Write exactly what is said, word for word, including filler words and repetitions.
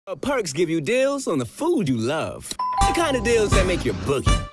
Uh, Perks give you deals on the food you love. The kind of deals that make your boogie.